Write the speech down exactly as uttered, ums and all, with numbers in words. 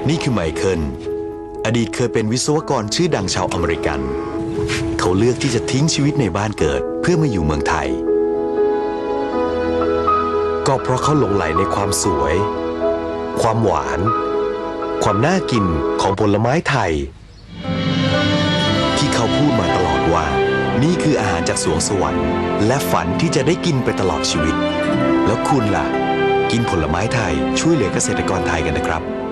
นี่คือไมเคิลอดีตเคยเป็นวิศวกรชื่อดังชาวอเมริกันเขาเลือกที่จะทิ้งชีวิตในบ้านเกิดเพื่อมาอยู่เมืองไทยก็เพราะเขาหลงไหลในความสวยความหวานความน่ากินของผลไม้ไทยที่เขาพูดมาตลอดว่านี่คืออาหารจากสวงสวรรค์และฝันที่จะได้กินไปตลอดชีวิตแล้วคุณล่ะกินผลไม้ไทยช่วยเหลือเกษตรกรไทยกันนะครับ